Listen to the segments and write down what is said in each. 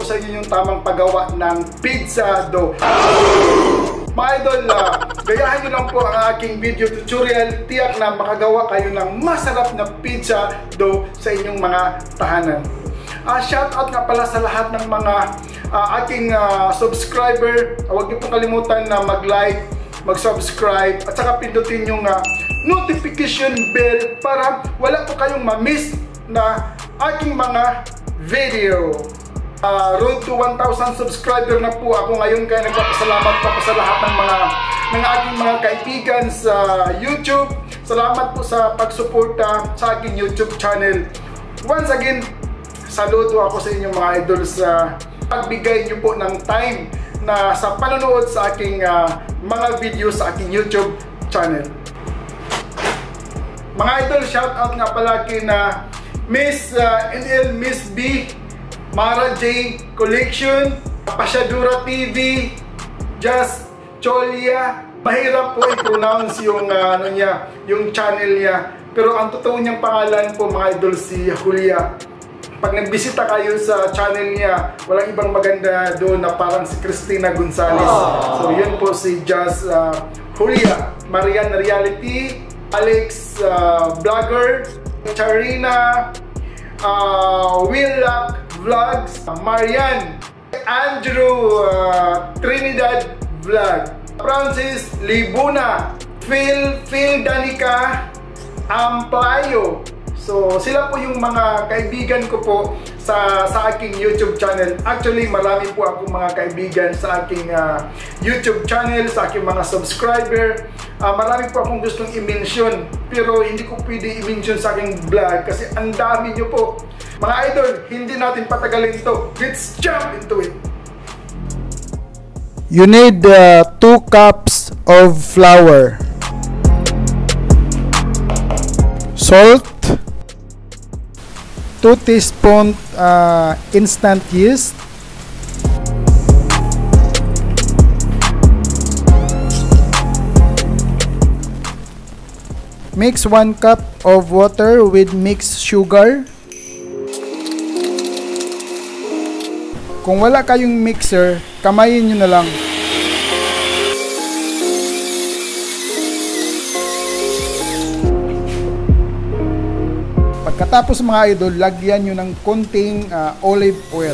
sa inyo yung tamang paggawa ng pizza dough. Mga idol, gayahin nyo lang po ang aking video tutorial. Tiyak na makagawa kayo ng masarap na pizza dough sa inyong mga tahanan. Shoutout nga pala sa lahat ng mga aking subscriber. Huwag niyo pong kalimutan na mag-like, mag-subscribe, at saka pindutin yung notification bell para wala po kayong ma-miss na aking mga video. Road to 1,000 subscriber na po ako ngayon, kaya nagpapasalamat pa po sa lahat ng aking mga kaibigan sa YouTube. Salamat po sa pagsuporta sa aking YouTube channel. Once again, saludo ako sa inyong mga idol sa pagbigay niyo po ng time na sa panonood sa aking mga video sa aking YouTube channel. Mga idol, shoutout nga pala kina Miss NL, Miss B, Mara J Collection, Pasyadura TV, Just Cholia. Mahirap po i-pronounce yung yung channel niya. Pero ang totoo niyang pangalan po, mga idol, si Julia. Pag nagbisita kayo sa channel niya, walang ibang maganda doon na parang si Cristina Gonzalez. So yun po si Just Julia. Marian Reality, Alex Vlogger, Charina, Willak Vlogs, Marian, Andrew Trinidad Vlog, Francis Libuna, Phil Danica Amplayo. So sila po yung mga kaibigan ko po sa aking YouTube channel. Actually, marami po akong mga kaibigan sa aking YouTube channel, sa aking mga subscriber. Marami po akong gustong i-mention, pero hindi ko pwede i-mention sa aking vlog kasi ang dami nyo po. Mga idol, hindi natin patagalin to. Let's jump into it. You need 2 cups of flour, salt, 2 teaspoons instant yeast, mix 1 cup of water with mixed sugar. Kung wala kayong mixer, kamayin nyo na lang. Pagkatapos mga idol, lagyan nyo ng konting olive oil.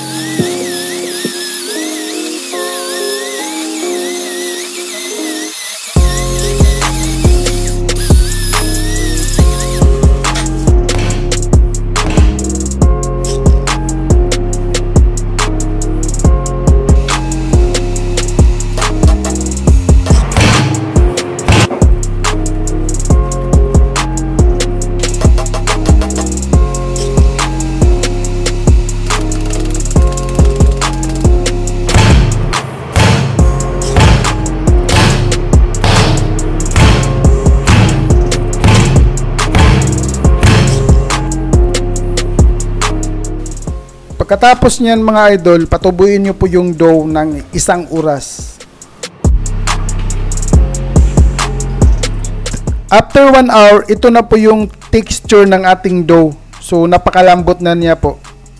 Pagkatapos niyan mga idol, patubuin nyo po yung dough ng 1 oras. After 1 hour, ito na po yung texture ng ating dough. So napakalambot na niya po.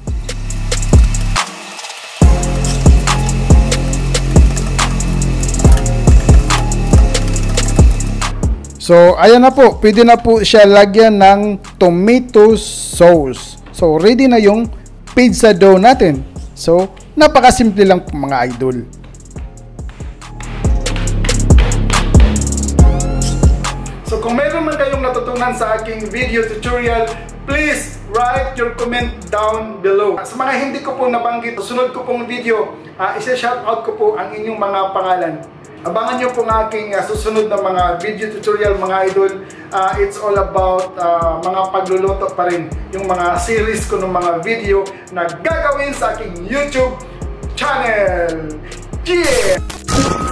So ayan na po, pwede na po siya lagyan ng tomato sauce. So ready na yung pizza dough natin. So, napakasimple lang po mga idol. So, kung meron man kayong natutunan sa aking video tutorial, please write your comment down below. Sa mga hindi ko po nabanggit, susunod ko pong video, isa-shoutout ko po ang inyong mga pangalan. Abangan nyo po ng aking susunod na mga video tutorial mga idol. It's all about mga pagluluto pa rin. Yung mga series ko ng mga video na gagawin sa aking YouTube channel. Yeah!